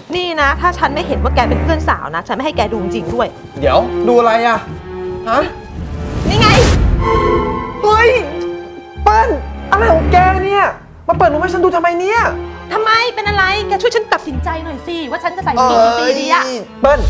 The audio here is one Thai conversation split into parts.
นี่นะถ้าฉันไม่เห็นว่าแกเป็นเพื่อนสาวนะฉันไม่ให้แกดูจริงด้วยเดี๋ยวดูอะไรอะฮะนี่ไงเฮ้ยเปิ้ลอะไรของแกเนี่ยมาเปิดหนูให้ฉันดูทำไมเนี่ยทำไมเป็นอะไรแกช่วยฉันตัดสินใจหน่อยสิว่าฉันจะใส่กี่ซีดีอะเปิ้ล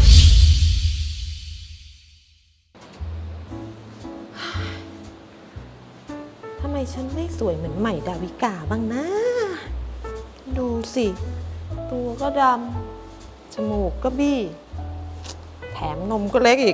ทำไมฉันไม่สวยเหมือนใหม่ดาวิกาบ้างนะดูสิตัวก็ดำจมูกก็บี้แถมนมก็เล็กอีก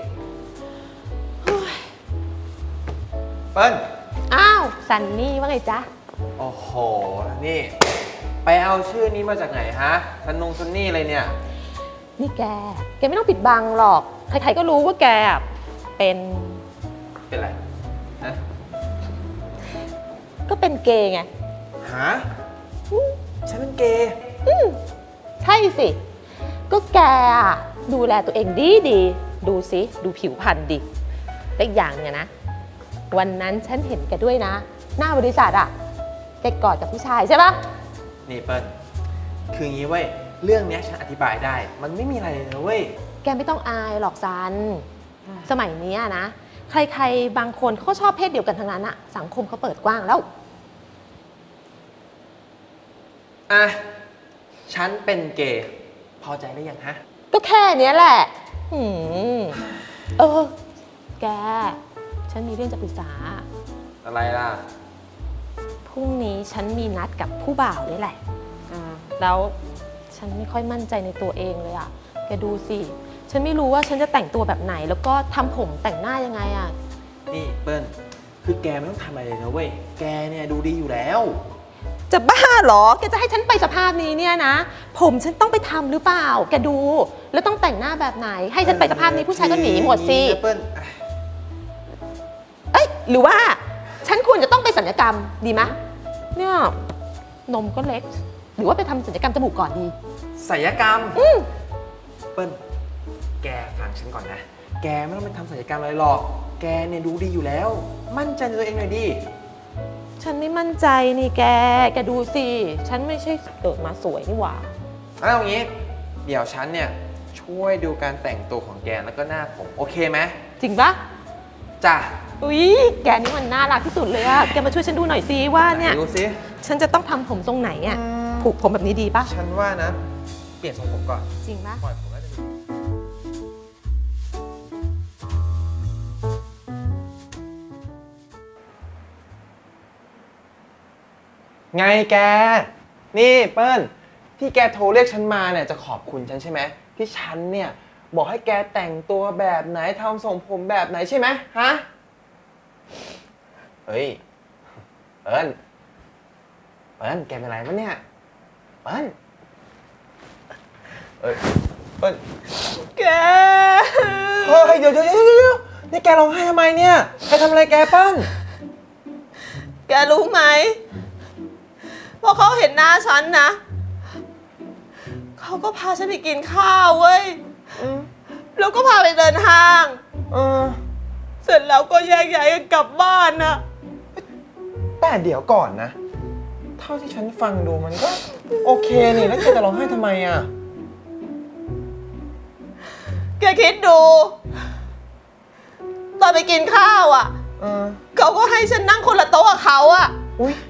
เปิ้ลอ้าวซันนี่ว่าไงจ๊ะโอ้โหนี่ไปเอาชื่อนี้มาจากไหนฮะซันนี่อะไรเนี่ยนี่แกไม่ต้องปิดบังหรอกใครๆก็รู้ว่าแกเป็นอะไรฮะก็เป็นเกย์ไงฮะฉันเป็นเกย์ใช่สิก็แกดูแลตัวเองดีดูสิดูผิวพรรณดิแต่อย่างเนี่ยนะวันนั้นฉันเห็นแกด้วยนะหน้าบริษัทอะแกกอดกับผู้ชายใช่ปะนี่เปิ้ลคืองี้เว้ยเรื่องนี้ฉันอธิบายได้มันไม่มีอะไรเลยนะเว้ยแกไม่ต้องอายหรอกซันสมัยนี้นะใครๆบางคนเขาก็ชอบเพศเดียวกันทั้งนั้นอะสังคมเขาเปิดกว้างแล้วฉันเป็นเกย์พอใจหรือยังฮะก็แค่นี้แหละแกฉันมีเรื่องจะปรึกษาอะไรล่ะพรุ่งนี้ฉันมีนัดกับผู้บ่าวด้วยแหละแล้วฉันไม่ค่อยมั่นใจในตัวเองเลยอะแกดูสิฉันไม่รู้ว่าฉันจะแต่งตัวแบบไหนแล้วก็ทำผมแต่งหน้ายังไงอะนี่เปิ้ลคือแกไม่ต้องทำอะไรเลยนะเว้ยแกเนี่ยดูดีอยู่แล้วจะบ้าเหรอแกจะให้ฉันไปสภาพนี้เนี่ยนะผมฉันต้องไปทำหรือเปล่าแกดูแล้วต้องแต่งหน้าแบบไหนให้ฉันไปสภาพนี้ผู้ชายก็หนีหมดสิหรือว่าฉันควรจะต้องไปศัลยกรรมดีไหมเนี่ยนมก็เล็กหรือว่าไปทำศัลยกรรมจมูกก่อนดีศัลยกรรมเปิ้ลแกฟังฉันก่อนนะแกไม่ต้องไปทำศัลยกรรมอะไรหรอกแกเนี่ยดูดีอยู่แล้วมั่นใจในตัวเองหน่อยดิฉันไม่มั่นใจนี่แกดูสิฉันไม่ใช่เกิดมาสวยนี่หว่าเอาอย่างนี้เดี๋ยวฉันเนี่ยช่วยดูการแต่งตัวของแกแล้วก็หน้าผมโอเคไหมจริงปะจ้ะอุ๊ยแกนี่มันน่ารักที่สุดเลยอะแกมาช่วยฉันดูหน่อยสิว่าเนี่ยดูสิฉันจะต้องทำผมทรงไหนอะผูกผมแบบนี้ดีปะฉันว่านะเปลี่ยนทรงผมก่อนจริงปะปล่อยผมแล้วจะดีไงแกนี่เปิ้ลที่แกโทรเรียกฉันมาเนี่ยจะขอบคุณฉันใช่ไหมที่ฉันเนี่ยบอกให้แกแต่งตัวแบบไหนทำทรงผมแบบไหนใช่ไหมฮะเฮ้ยเปิ้ลแกเป็นไรปะเนี่ยเปิ้ลแกเฮ้ยเดี๋ยวนี่แกร้องไห้ทำไมเนี่ยใครทำอะไรแกเปิ้ลแกรู้ไหมพอเขาเห็นหน้าฉันนะเขาก็พาฉันไปกินข้าวเว้ยแล้วก็พาไปเดินห้างเสร็จแล้วก็แยกย้ายกันกลับบ้านนะแต่เดี๋ยวก่อนนะเท่าที่ฉันฟังดูมันก็โอเคนี่แล้วแกจะร้องไห้ทำไมอ่ะแกคิดดูตอนไปกินข้าวอ่ะเขาก็ให้ฉันนั่งคนละโต๊ะกับเขาอ่ะอุ้ย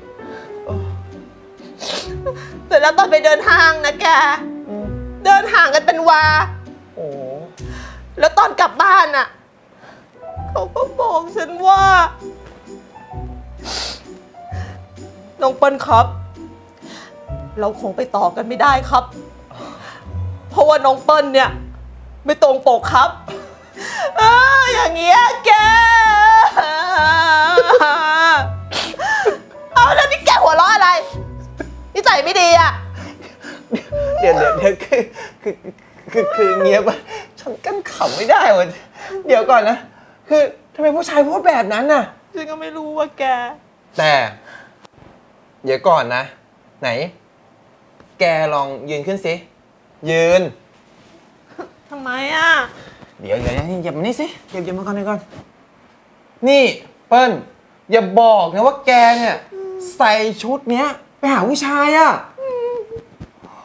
เสร็จแล้วตอนไปเดินห้างนะแกเดินห่างกันเป็นวาโอ้แล้วตอนกลับบ้านอ่ะเขาก็บอกฉันว่าน้องเปิ้ลครับเราคงไปต่อกันไม่ได้ครับเพราะว่าน้องเปิ้ลเนี่ยไม่ตรงปกครับอย่างเงี้ยแกเอาแล้วนี่แกหัวเราะอะไรนิสัยไม่ดีอ่ะเดี๋ยวคือเงียบฉันกั้นขำไม่ได้วะเดี๋ยวก่อนนะคือทำไมผู้ชายพูดแบบนั้นน่ะฉันก็ไม่รู้ว่าแกแต่เดี๋ยวก่อนนะไหนแกลองยืนขึ้นสิยืนทำไมอ่ะเดี๋ยวอย่ามานี่สิอย่ามาก่อนนี่เปิ้ลอย่าบอกนะว่าแกเนี่ยใส่ชุดเนี้ยไปหาผู้ชายอ่ะ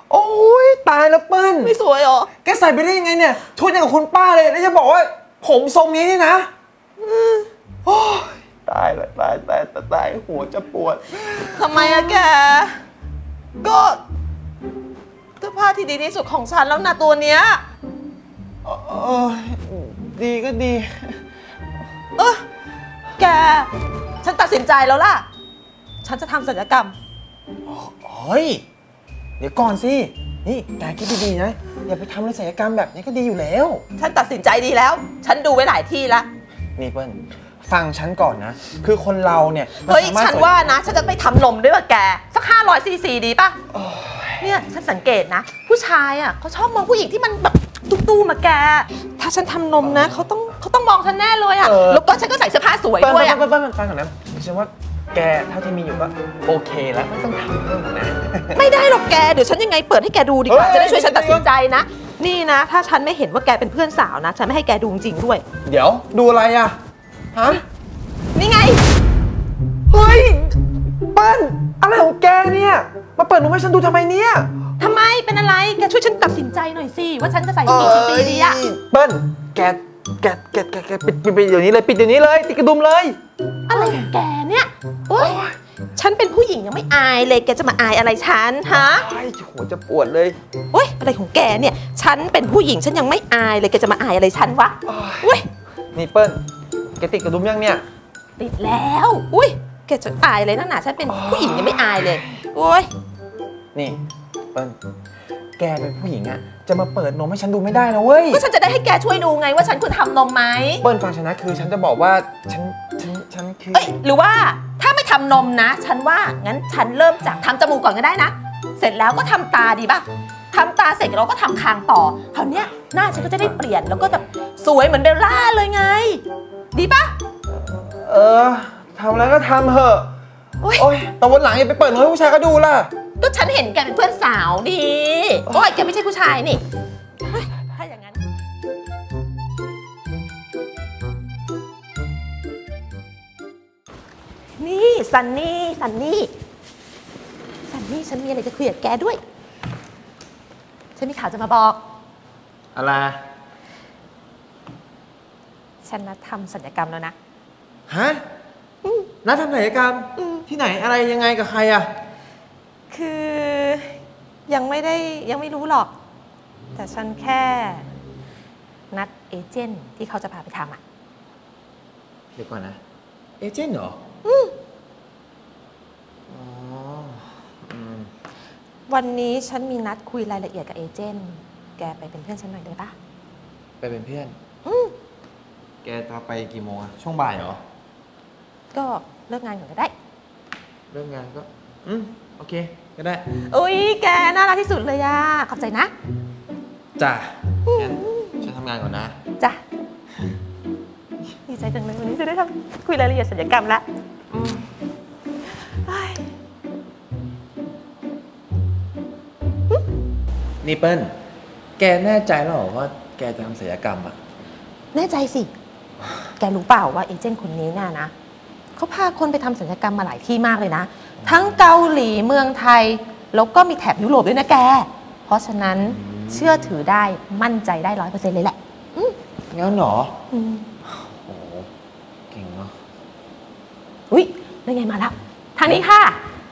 โอ้ยตายแล้วเปิ้ลไม่สวยเหรอแกใส่ไปได้ยังไงเนี่ยชุดอย่างกับคุณป้าเลยแล้วจะบอกว่าผมทรงนี้นี่นะโอ้ยตายแล้วตายหัวจะปวดทำไมอะแก ก็เสื้อผ้าที่ดีที่สุดของฉันแล้วนะตัวเนี้ยเออดีก็ดีเออแก ฉันตัดสินใจแล้วล่ะ ฉันจะทำศัลยกรรมเฮ้ยเดี๋ยวก่อนสินี่แกคิดดีๆนะอย่าไปทำอะไรศัลยกรรมแบบนี้ก็ดีอยู่แล้วฉันตัดสินใจดีแล้ว ฉันดูไว้หลายที่แล้วนี่เปิ้ลฟังฉันก่อนนะ คือคนเราเนี่ยเฮ้ยสมรถฉันว่านะ ฉันจะไปทำนมด้วยว่ะแก สัก500 ซีซีดีป่ะ เนี่ย ฉันสังเกตนะ ผู้ชายอ่ะเขาชอบมองผู้หญิงที่มันแบบตู้ๆมาแก ถ้าฉันทำนมนะเขาต้องมองฉันแน่เลยอ่ะ แล้วก็ฉันก็ใส่เสื้อผ้าสวยด้วยอ่ะเปิ้ลฟังก่อนนะฉันว่าแกเท่าที่มีอยู่ก็โอเคแล้วไม่ต้องทำเพิ่มนะไม่ได้หรอกแก เดี๋ยวฉันยังไงเปิดให้แกดูดีกว่าเฮ้ยจะได้ช่วยฉันตัดสินใจนะ นี่นะ ถ้าฉันไม่เห็นว่าแกเป็นเพื่อนสาวนะ ฉันไม่ให้แกดูจริงๆด้วยเดี๋ยวดูอะไรอ่ะฮะนี่ไงเฮ้ยเปิ้ลอะไรของแกเนี่ยมาเปิดหนูให้ฉันดูทำไมเนี่ยทำไม เป็นอะไร แกช่วยฉันตัดสินใจหน่อยสิ ว่าฉันจะใส่กี่ซีซีดีอะเปิ้ลแกปิดเดี๋ยวนี้เลยปิดเดี๋ยวนี้เลยติดกระดุมเลยอะไรของแกเนี่ยโอ๊ยฉันเป็นผู้หญิงยังไม่อายเลย แกจะมาอายอะไรฉันฮะไอ้หัวจะปวดเลยโอ๊ยอะไรของแกเนี่ย ฉันเป็นผู้หญิงฉันยังไม่อายเลย แกจะมาอายอะไรฉันวะอุ้ยนี่เปิ้ลแกติดกระดุมยังเนี่ยติดแล้ว อุ้ย แกจะอายเลยนะฉันเป็นผู้หญิงยังไม่อายเลย โอ๊ยนี่เปิ้ลแกเป็นผู้หญิงอะจะมาเปิดนมให้ฉันดูไม่ได้นะเว้ยก็ฉันจะได้ให้แกช่วยดูไงว่าฉันควรทำนมไหมเปิ้ลฟังฉันนะคือฉันจะบอกว่าฉันคือเอ้ยหรือว่าถ้าไม่ทำนมนะ ฉันว่างั้นฉันเริ่มจากทำจมูกก่อนก็ได้นะ เสร็จแล้วก็ทำตาดีป่ะทำตาเสร็จเราก็ทำคางต่อคราวเนี้ยหน้าฉันก็จะได้เปลี่ยนแล้วก็แบบสวยเหมือนเบลล่าเลยไง ดีป่ะทำแล้วก็ทำเถอะโอ๊ยโอ๊ยแต่วันหลังอย่าไปเปิดนมให้ผู้ชายเขาดูล่ะก็ฉันเห็นแกเป็นเพื่อนสาวดีโอ้ยแกไม่ใช่ผู้ชายนี่เฮ้ยถ้าอย่างนั้นนี่ซันนี่ฉันมีอะไรจะคุยกับแกด้วย ฉันมีข่าวจะมาบอกอะไรฉันนัดทำศัลยกรรมแล้วนะฮะนัดทำศัลยกรรมที่ไหนอะไรยังไงกับใครอะคือยังไม่รู้หรอก แต่ฉันแค่นัดเอเจนต์ที่เขาจะพาไปทำอ่ะเดี๋ยวก่อนนะเอเจนต์เหรออ๋อวันนี้ฉันมีนัดคุยรายละเอียดกับเอเจนต์แกไปเป็นเพื่อนฉันหน่อยได้ปะไปเป็นเพื่อนแกจะไปกี่โมงอะช่วงบ่ายเหรอก็เลิกงานก่อนก็ได้เริ่มงานก็โอเคก็ได้อุ้ยแกน่ารักที่สุดเลยอะขอบใจนะจ้ะงั้นฉันทำงานก่อนนะจ้ะดีใจจังเลยวันนี้จะได้ทำคุยรายละเอียดศัลยกรรมละเฮ้ยนี่เปิ้ลแกแน่ใจแล้วเหรอว่าแกจะทำศัลยกรรมอะแน่ใจสิ แกรู้เปล่าว่าเอเจนต์คนนี้น่ะนะเขาพาคนไปทำศัลยกรรมมาหลายที่มากเลยนะ ทั้งเกาหลีเมืองไทย แล้วก็มีแถบยุโรปด้วยนะแก เพราะฉะนั้นเชื่อถือได้มั่นใจได้100%เลยแหละงั้นเหรออืมโอ้เก่งเนาะอุ๊ยนั่นไงมาแล้ว ทางนี้ค่ะ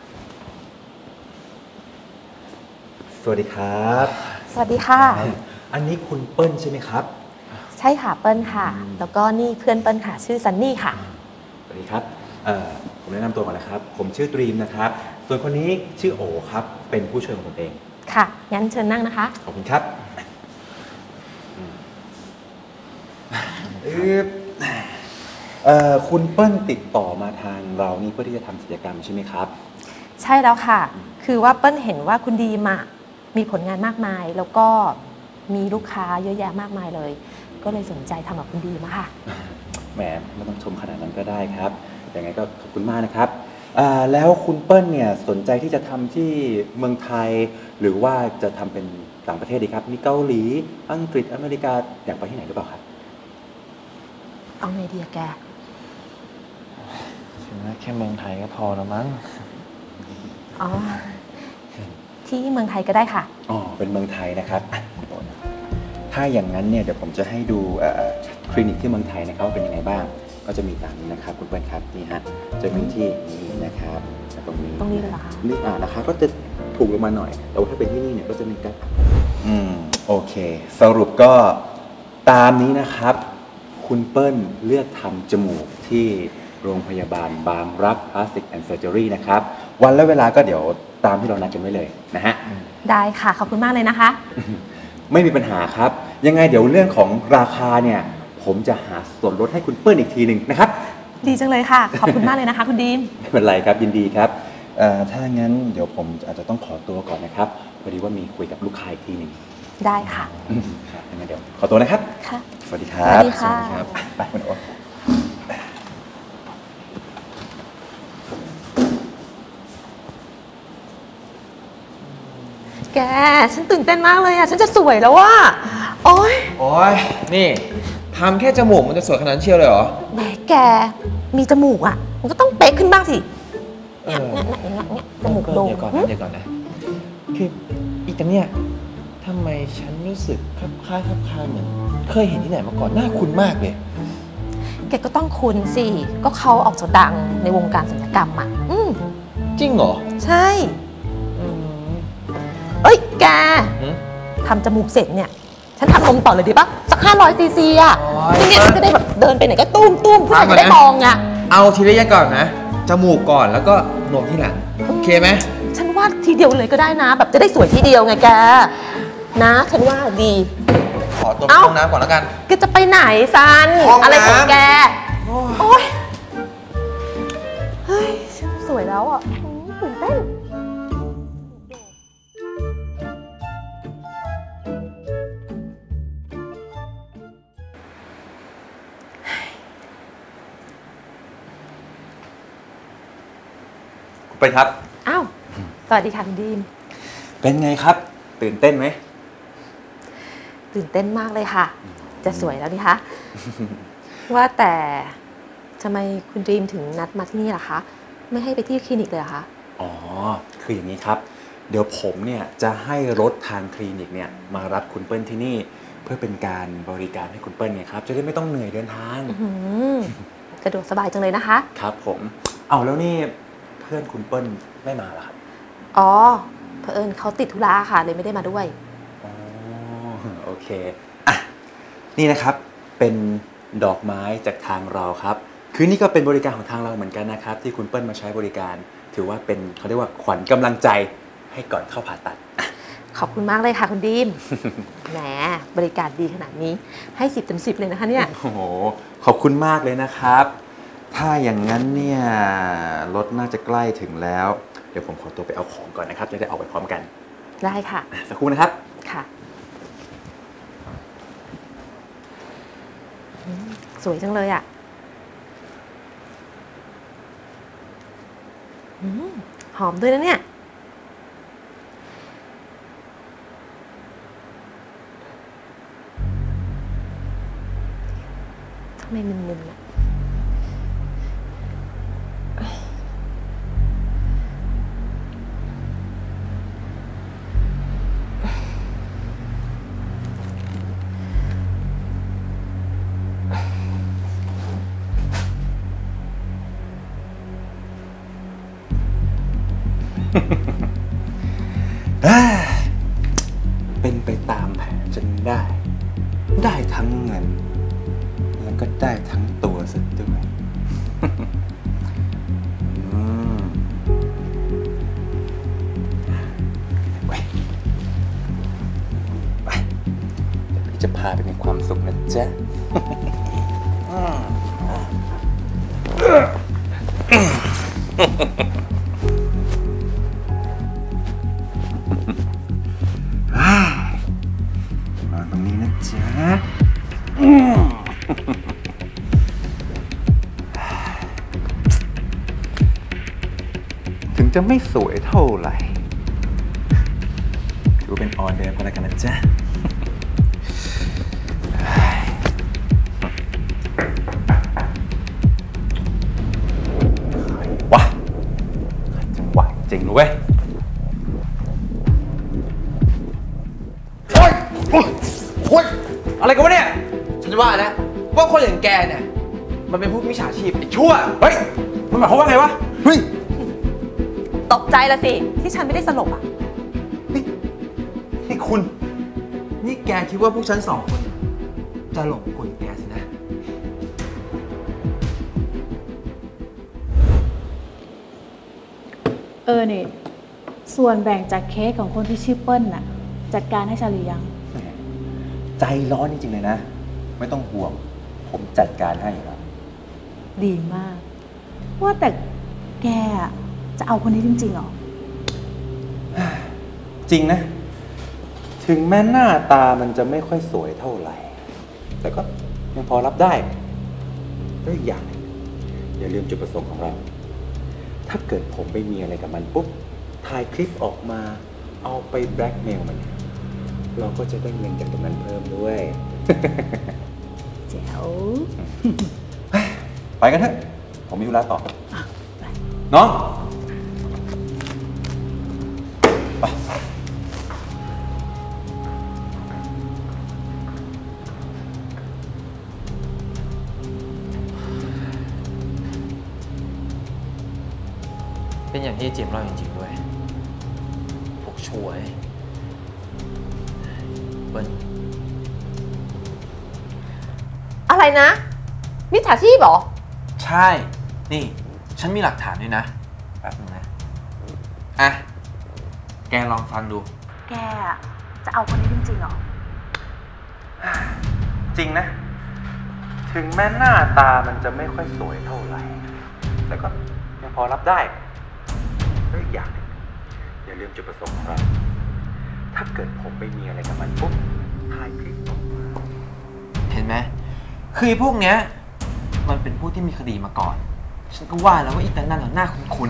สวัสดีครับสวัสดีค่ะอันนี้คุณเปิ้ลใช่ไหมครับใช่ค่ะเปิ้ลค่ะ แล้วก็นี่เพื่อนเปิ้ลค่ะ ชื่อซันนี่ค่ะสวัสดีครับผมแนะนำตัวก่อนนะครับ ผมชื่อตรีมนะครับ ส่วนคนนี้ชื่อโอครับ เป็นผู้ช่วยของผมเองค่ะ งั้นเชิญนั่งนะคะขอบคุณครับคุณเปิ้ลติดต่อมาทางเรานี่เพื่อที่จะทำศัลยกรรมใช่ไหมครับใช่แล้วค่ะ คือว่าเปิ้ลเห็นว่าคุณดีมมีผลงานมากมาย แล้วก็มีลูกค้าเยอะแยะมากมายเลย ก็เลยสนใจทำกับคุณดีมาค่ะแหมไม่ต้องชมขนาดนั้นก็ได้ครับยังไงก็ขอบคุณมากนะครับแล้วคุณเปิ้ลเนี่ยสนใจที่จะทำที่เมืองไทย หรือว่าจะทำเป็นต่างประเทศดีครับ มีเกาหลี อังกฤษ อเมริกา อยากไปที่ไหนหรือเปล่าครับเอาไงดีอะแกฉันว่าแค่เมืองไทยก็พอแล้วมั้งอ๋อที่เมืองไทยก็ได้ค่ะอ๋อเป็นเมืองไทยนะครับถ้าอย่างนั้นเนี่ยเดี๋ยวผมจะให้ดูคลินิกที่เมืองไทยนะครับว่าเป็นยังไงบ้างก็จะมีตามนี้นะครับคุณเปิ้ลครับนี่ฮะจะมีที่นี่นะครับตรงนี้เลยเหรอคะนี่ราคาก็จะถูกลงมาหน่อยแต่ว่าถ้าเป็นที่นี่เนี่ยก็จะมีการโอเคสรุปก็ตามนี้นะครับคุณเปิ้ลเลือกทำจมูกที่โรงพยาบาลบางรัก Plastic and Surgery นะครับวันและเวลาก็เดี๋ยวตามที่เรานัดกันไว้เลยนะฮะได้ค่ะขอบคุณมากเลยนะคะไม่มีปัญหาครับยังไงเดี๋ยวเรื่องของราคาเนี่ยผมจะหาส่วนลดให้คุณเปิ้ลอีกทีหนึ่งนะครับดีจังเลยค่ะขอบคุณมากเลยนะคะคุณดีมไม่เป็นไรครับยินดีครับถ้างั้นเดี๋ยวผมอาจจะต้องขอตัวก่อนนะครับพอดีว่ามีคุยกับลูกค้าอีกทีหนึ่งได้ค่ะงั้นเดี๋ยวขอตัวนะครับค่ะสวัสดีครับสวัสดีค่ะไปคุณโอ๊ตแกฉันตื่นเต้นมากเลยอ่ะฉันจะสวยแล้วว่ะโอ๊ยนี่ทำแค่จมูกมันจะสวยขนาดนั้นเชียวเลยเหรอแหมแกมีจมูกอ่ะมันก็ต้องเป๊ะขึ้นบ้างสิเนี่ยจมูกโด่งเดี๋ยวก่อนนะคืออีตาเนี่ยทำไมฉันรู้สึกคล้ายเหมือนเคยเห็นที่ไหนมาก่อนหน้าคุ้นมากเลยแกก็ต้องคุ้นสิก็เขาออกจะดังในวงการศัลยกรรมอ่ะจริงเหรอใช่เอ้ยแกทำจมูกเสร็จเนี่ยฉันทำนมต่อเลยดีปะสัก500 cc อ่ะเนี่ยฉันจะได้แบบเดินไปไหนก็ตุ้มผู้ชายจะได้มองอ่ะเอาทีละอย่างก่อนนะจมูกก่อนแล้วก็นมที่หลังโอเคไหมฉันว่าทีเดียวเลยก็ได้นะแบบจะได้สวยทีเดียวไงแกนะฉันว่าดีขอตัวไปห้องน้ำก่อนแล้วกันแกจะไปไหนซันอะไรของแกโอ๊ยเฮ้ยสวยแล้วอ่ะตื่นเต้นเป็นครับอ้าวสวัสดีค่ะคุณดีมเป็นไงครับตื่นเต้นไหมตื่นเต้นมากเลยค่ะจะสวยแล้วนี่คะว่าแต่ทำไมคุณดีมถึงนัดมาที่นี่ล่ะคะไม่ให้ไปที่คลินิกเลยเหรอคะอ๋อคืออย่างนี้ครับเดี๋ยวผมเนี่ยจะให้รถทางคลินิกเนี่ยมารับคุณเปิ้ลที่นี่เพื่อเป็นการบริการให้คุณเปิ้ลเนี่ยครับจะได้ไม่ต้องเหนื่อยเดินทางสะดวกสบายจังเลยนะคะครับผมเอาแล้วนี่เพื่อนคุณเปิ้ลไม่มาเหรอครับอ๋อเผอิญเขาติดธุระค่ะเลยไม่ได้มาด้วยอ๋อโอเคอ่ะนี่นะครับเป็นดอกไม้จากทางเราครับคือนี่ก็เป็นบริการของทางเราเหมือนกันนะครับที่คุณเปิ้ลมาใช้บริการถือว่าเป็นเขาเรียกว่าขวัญกำลังใจให้ก่อนเข้าผ่าตัดขอบคุณมากเลยค่ะคุณดีมแหมบริการดีขนาดนี้ให้10 เต็ม 10เลยนะคะเนี่ยโอ้โหขอบคุณมากเลยนะครับถ้าอย่างนั้นเนี่ยรถน่าจะใกล้ถึงแล้วเดี๋ยวผมขอตัวไปเอาของก่อนนะครับจะได้ออกไปพร้อมกันได้ค่ะสักครู่นะครับค่ะสวยจังเลยอ่ะหอมด้วยนะเนี่ยทำไมมึนๆอ่ะเป็นไปตามแผนจนได้ทั้งเงินแล้วก็ได้ทั้งตัวซะด้วยไปเดี๋ยวพี่จะพาไปมีความสุขนะจ๊ะมาตรงนี้นะจ๊ะถึงจะไม่สวยเท่าไหร่ถือเป็นออเดอร์ก็แล้วกันนะจ๊ะว้าจังหวะจริงเว้ยโอ๊ยอะไรกันวะเนี่ยฉันว่านะว่าคนอย่างแกเนี่ยมันเป็นพวกมิจฉาชีพไอ้ชั่วเฮ้ยมันหมายความว่าไงวะเฮ้ยตกใจละสิที่ฉันไม่ได้สลบอ่ะนี่คุณนี่แกคิดว่าพวกฉัน2 คนจะหลงกลแกสินะนี่ส่วนแบ่งจากเค้กของคนที่ชื่อเปิ้ลน่ะจัดการให้ฉันหรือยังใจร้อนจริงๆเลยนะ ไม่ต้องห่วง ผมจัดการให้ครับดีมาก ว่าแต่แกจะเอาคนนี้จริงๆเหรอจริงนะ ถึงแม้หน้าตามันจะไม่ค่อยสวยเท่าไหร่ แต่ก็ยังพอรับได้แล้วอีกอย่างอย่าลืมจุดประสงค์ของเรา ถ้าเกิดผมไปมีอะไรกับมันปุ๊บถ่ายคลิปออกมาเอาไปแบล็กเมลมัน เราก็จะได้เงินจากตรงนั้นเพิ่มด้วยแจ๋วไปกันเถอะ ผมมีธุระต่อน้องไปเป็นอย่างที่เจมส์เล่าจริงๆด้วยพวกชั่วเปิ้ลอะไรนะมิจฉาชีพเหรอใช่ นี่ ฉันมีหลักฐานด้วยนะ แป๊บนึงนะ อ่ะ แกลองฟังดูแกจะเอาคนนี้จริงๆเหรอจริงนะ ถึงแม้หน้าตามันจะไม่ค่อยสวยเท่าไหร่ แต่ก็ยังพอรับได้แล้วอีกอย่างหนึ่งอย่าลืมจุดประสงค์ของเรา ถ้าเกิดผมไปมีอะไรกับมันปุ๊บถ่ายคลิปออกมาเห็นไหม คือพวกเนี้ยมันเป็นผู้ที่มีคดีมาก่อน ฉันก็ว่าแล้วว่าอีตานั่นหน้าคุ้น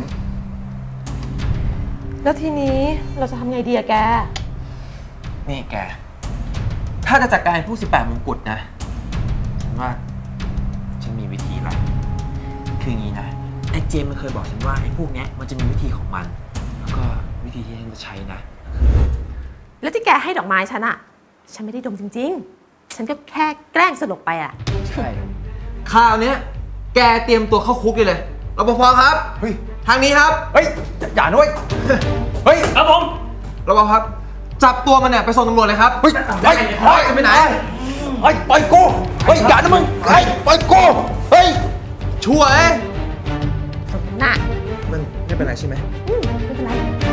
แล้วทีนี้เราจะทำไงดีอะแกๆนี่แก ถ้าจะจัดการพวก18 มงกุฎนะ ฉันว่าฉันมีวิธีละคืออย่างนี้นะ ไอ้เจมส์มันเคยบอกฉันว่าไอ้พวกเนี้ยมันจะมีวิธีของมัน แล้วก็วิธีที่ฉันจะใช้นะแล้วที่แกให้ดอกไม้ฉันอะฉันไม่ได้ดมจริงๆ ฉันก็แค่แกล้งสลบไปอะใช่คราวเนี้ยแกเตรียมตัวเข้าคุกเลยรปภครับเฮ้ยทางนี้ครับเฮ้ย อย่าด้วย เฮ้ยครับผมรปภครับ จับตัวมันเนี่ยไปส่งตำรวจเลยครับเฮ้ยเฮ้ยเฮ้ยไปไหนเฮ้ยปล่อยกูเฮ้ยอย่านะมึงเฮ้ยปล่อยกูเฮ้ยชั่วเอ้ยน่ะมันไม่เป็นไรใช่ไหมไม่เป็นไร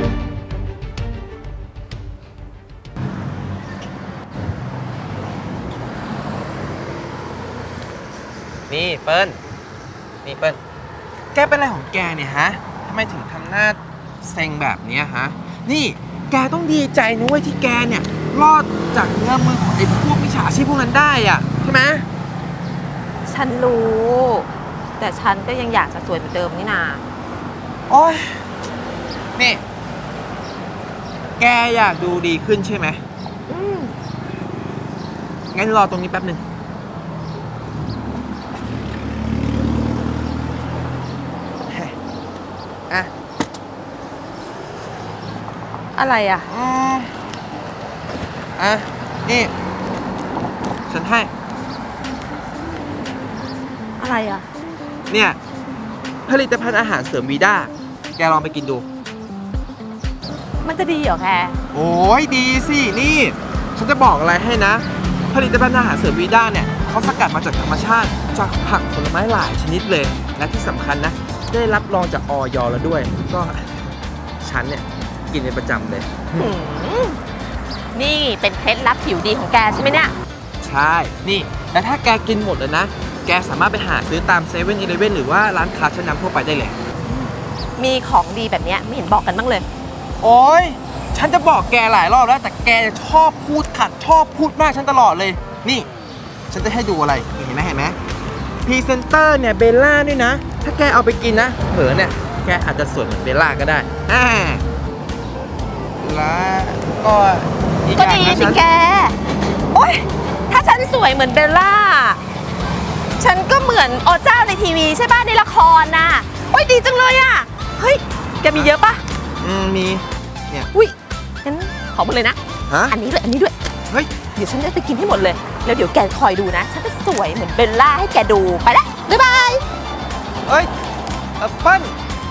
นี่เปิ้ล นี่เปิ้ล แกเป็นอะไรของแกเนี่ยฮะทำไมถึงทำหน้าเซ็งแบบนี้ฮะ นี่แกต้องดีใจนะเว้ยที่แกเนี่ยรอดจากเงื้อมือของไอ้พวกมิจฉาชีพพวกนั้นได้อะใช่ไหมฉันรู้ แต่ฉันก็ยังอยากจะสวยเหมือนเดิมนี่นาโอ้ย นี่ แกอยากดูดีขึ้นใช่ไหม งั้นรอตรงนี้แป๊บหนึ่งอ่ะอะไรอะอ่ะ นี่ ฉันให้อะไรอะเนี่ย ผลิตภัณฑ์อาหารเสริมวีด้า แกลองไปกินดูมันจะดีเหรอแกโอ้ยดีสิ นี่ ฉันจะบอกอะไรให้นะ ผลิตภัณฑ์อาหารเสริมวีด้าเนี่ยเขาสกัดมาจากธรรมชาติ จากผักผลไม้หลายชนิดเลย และที่สำคัญนะ ได้รับรองจากอย.แล้วด้วย ก็ฉันเนี่ย กินเป็นประจำเลยนี่เป็นเคล็ดลับผิวดีของแกใช่ไหมเนี่ยใช่ นี่ แต่ถ้าแกกินหมดเลยนะ แกสามารถไปหาซื้อตาม7-Eleven หรือว่าร้านค้าชั้นนำทั่วไปได้เลยมีของดีแบบเนี้ยไม่เห็นบอกกันบ้างเลยโอ๊ย ฉันจะบอกแกหลายรอบแล้ว แต่แกชอบพูดขัด ชอบพูดมากฉันตลอดเลย นี่ ฉันจะให้ดูอะไร เห็นไหมพรีเซนเตอร์เนี่ยเบลล่าด้วยนะ ถ้าแกเอาไปกินนะ เผลอเนี่ย แกอาจจะสวยเหมือนเบลล่าก็ได้แล้วก็อีกอก็ย่างดีนะสิฉันแก โอ๊ย ถ้าฉันสวยเหมือนเบลล่า ฉันก็เหมือนอเจ้าในทีวีใช่ป่ะในละครน่ะ โอ๊ยดีจังเลยอ่ะ เฮ้ย แกมีเยอะป่ะมี เนี่ยอุ้ยงั้นขอหมดเลยนะฮะอันนี้ด้วย อันนี้ด้วยเฮ้ยเดี๋ยวฉันจะไปกินให้หมดเลย แล้วเดี๋ยวแกคอยดูนะ ฉันจะสวยเหมือนเบลล่าให้แกดู ไปละบ๊ายบายเอ้ยเปิ้ล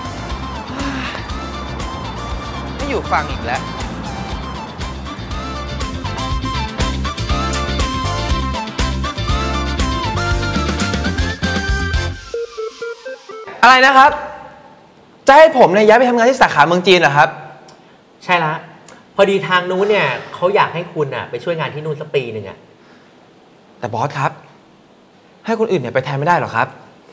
ไม่อยู่ฟังอีกแล้ว อะไรนะครับ จะให้ผมเนี่ยย้ายไปทำงานที่สาขาเมืองจีนเหรอครับใช่ละพอดีทางนู้นเนี่ยเขาอยากให้คุณอ่ะไปช่วยงานที่นู่นสักปีหนึ่งอ่ะแต่บอสครับ ให้คนอื่นเนี่ยไปแทนไม่ได้หรอครับ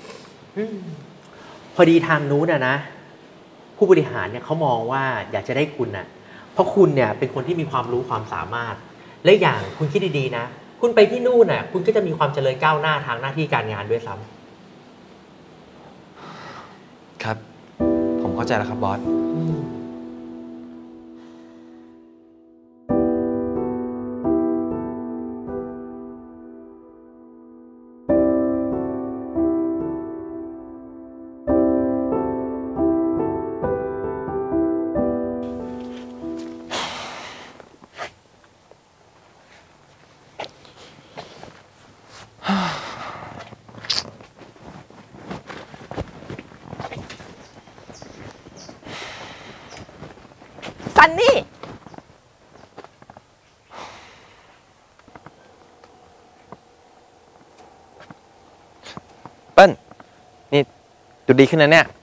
พอดีทางนู้นนะผู้บริหารเนี่ยเขามองว่าอยากจะได้คุณน่ะเพราะคุณเนี่ยเป็นคนที่มีความรู้ความสามารถและอย่างคุณคิดดีๆนะคุณไปที่นู่นน่ะคุณก็จะมีความเจริญก้าวหน้าทางหน้าที่การงานด้วยซ้ำครับ ผมเข้าใจแล้วครับบอสซันนี่เปิ้ล นี่ดูดีขึ้นนะเนี่ย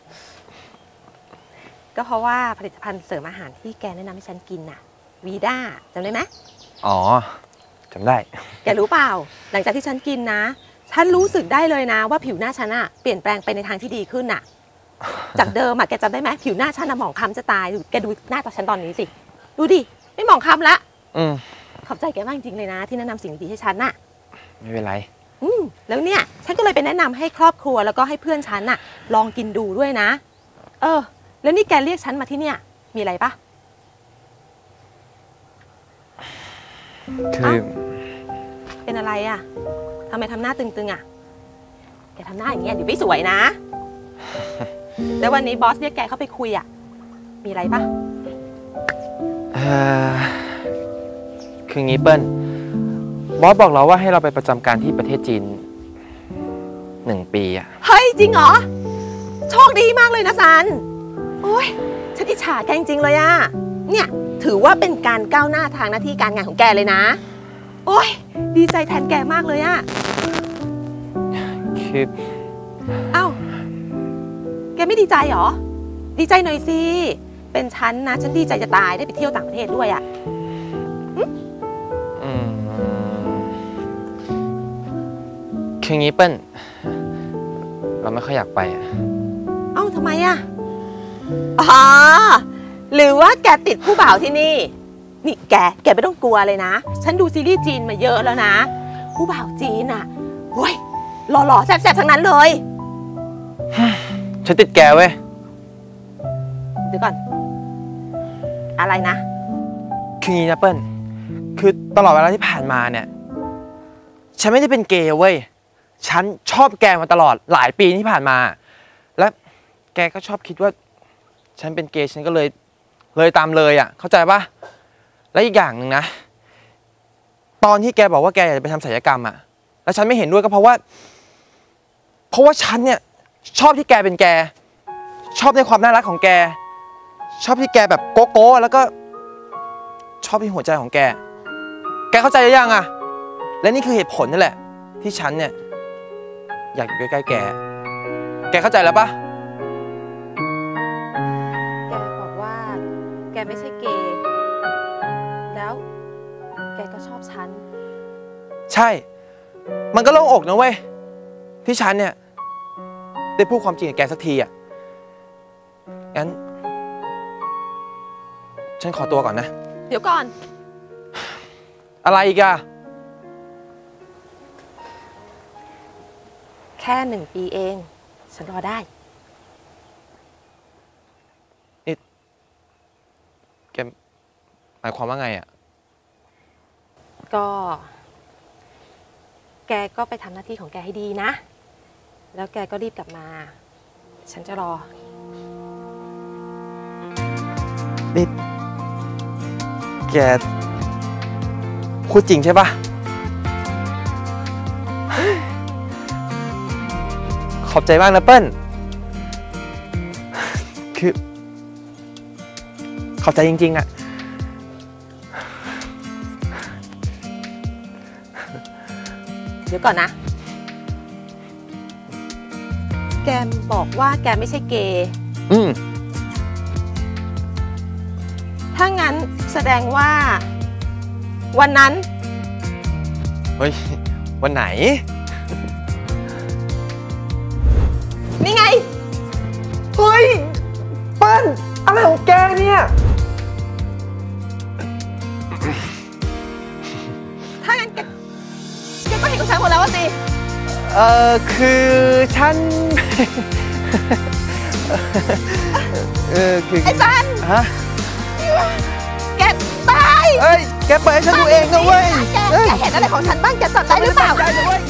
ก็เพราะว่าผลิตภัณฑ์เสริมอาหารที่แกแนะนำให้ฉันกินน่ะวีด้าจำได้ไหมอ๋อจำได้แกรู้เปล่า หลังจากที่ฉันกินนะ ฉันรู้สึกได้เลยนะว่าผิวหน้าฉันอะเปลี่ยนแปลงไปในทางที่ดีขึ้นน่ะ จากเดิมอะแกจำได้ไหมผิวหน้าฉันอะหมองคล้ำจะตายแกดูหน้าตาฉันตอนนี้สิ ดูดิ ไม่หมองคล้ำละ ขอบใจแกมากจริงๆเลยนะ ที่แนะนำสิ่งดีๆให้ฉันน่ะไม่เป็นไรแล้วเนี่ยฉันก็เลยไปแนะนำให้ครอบครัวแล้วก็ให้เพื่อนฉันน่ะ ลองกินดูด้วยนะ แล้วนี่แกเรียกฉันมาที่เนี่ย มีอะไรปะคือเป็นอะไรอะทำไมทำหน้าตึงๆอะแกทำหน้าอย่างเงี้ยเดี๋ยวไม่สวยนะ แล้ววันนี้บอสเรียกแกเข้าไปคุยอะมีอะไรปะคืองี้เปิ้ล บอสบอกเราว่าให้เราไปประจำการที่ประเทศจีน1 ปีอะเฮ้ยจริงเหรอ โชคดีมากเลยนะซัน โอ้ยฉันอิจฉาแกจริงๆเลยอะเนี่ยถือว่าเป็นการก้าวหน้าทางหน้าที่การงานของแกเลยนะ โอ้ยดีใจแทนแกมากเลยอะคือเอ้าแกไม่ดีใจเหรอ ดีใจหน่อยสิ เป็นฉันนะฉันดีใจจะตายได้ไปเที่ยวต่างประเทศด้วยอะคืองี้เปิ้ล เราไม่ค่อยอยากไปอะเอ้าทำไมอะอ๋อหรือว่าแกติดผู้บ่าวที่นี่ นี่แกไม่ต้องกลัวเลยนะ ฉันดูซีรีส์จีนมาเยอะแล้วนะ ผู้บ่าวจีนอะโอ้ยหล่อๆแซ่บๆทั้งนั้นเลยฉันติดแกเว้ยเดี๋ยวก่อน อะไรนะคืองี้นะเปิ้ล คือตลอดเวลาที่ผ่านมาเนี่ย ฉันไม่ได้เป็นเกย์เว้ย ฉันชอบแกมาตลอดหลายปีที่ผ่านมา และแกก็ชอบคิดว่า ฉันเป็นเกย์ฉันก็เลยตามเลยอ่ะ เข้าใจปะและอีกอย่างหนึ่งนะ ตอนที่แกบอกว่าแกอยากจะไปทำศัลยกรรมอ่ะ แล้วฉันไม่เห็นด้วยก็เพราะว่าฉันเนี่ยชอบที่แกเป็นแก ชอบในความน่ารักของแก ชอบที่แกแบบโก๊ะแล้วก็ชอบที่หัวใจของแก แกเข้าใจหรือยังอ่ะ และนี่คือเหตุผลนั่นแหละ ที่ฉันเนี่ยอยากอยู่ใกล้ๆแก แกเข้าใจแล้วปะแกบอกว่าแกไม่ใช่เกย์ แล้วแกก็ชอบฉันใช่ มันก็โล่งอกนะเว้ย ที่ฉันเนี่ยได้พูดความจริงกับแกสักทีอ่ะ งั้น ฉันขอตัวก่อนนะเดี๋ยวก่อนอะไรอีกอะแค่1 ปีเอง ฉันรอได้แกหมายความว่าไงอะก็ แกก็ไปทำหน้าที่ของแกให้ดีนะ แล้วแกก็รีบกลับมา ฉันจะรอนี่แกพูดจริงใช่ปะขอบใจมากนะเปิ้ลคือขอบใจจริงๆอะเดี๋ยวก่อนนะ แกบอกว่าแกไม่ใช่เกย์ ถ้างั้นแสดงว่า วันนั้นเฮ้ย วันไหนนี่ไงเฮ้ย เปิ้ลอะไรของแกเนี่ยถ้างั้นแกก็เห็นกับฉันหมดแล้วว่าสิคือฉัน คือไอ้ซันฮะแกตายเอ้ย แกเปิดให้ฉันดูเองนะเว้ยแกเห็นอะไรของฉันบ้าง แกจำได้หรือเปล่าไม่ได้ตั้งใจนะเว้ย